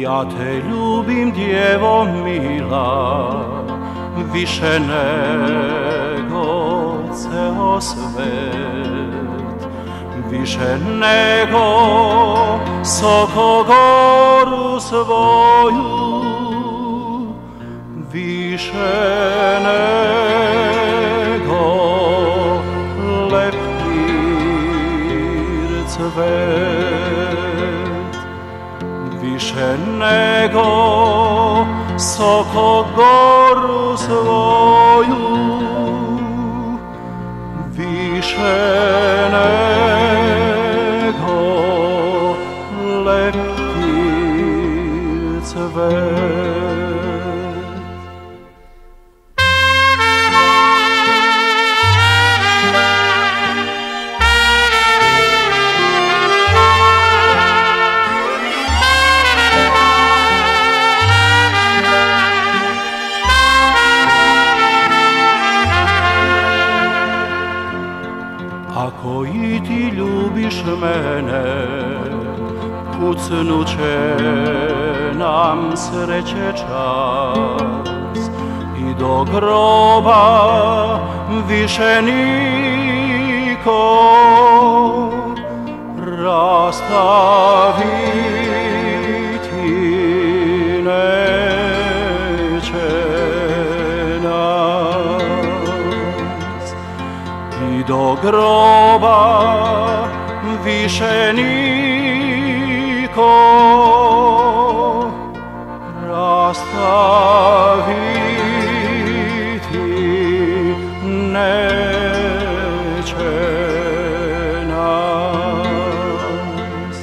Ja te ljubim, djevo mila, više nego ceo svet, više nego Sokogoru svoju, više nego leptir cvet, više nego Sokogoru svoju, više nego leptir cvet. Ako i ti ljubiš mene, kucnuće nam sreće čas i do groba više niko rastaviti neće nas, i do groba više niko rastaviti neće nas.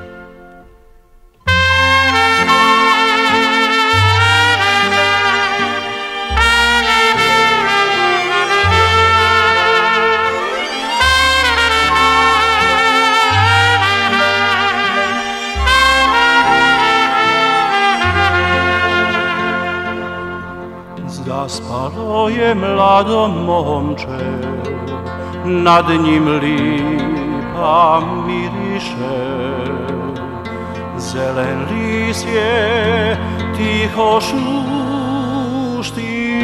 Zaspalo je mlado momče, nad njim lipa miriše, zelen lis je tiho šušti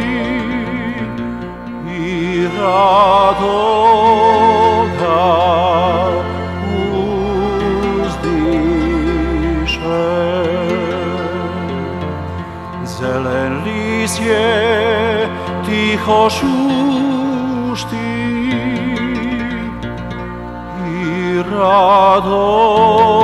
i rado ga uzdiše. Zelen lis je tiho šušti i rado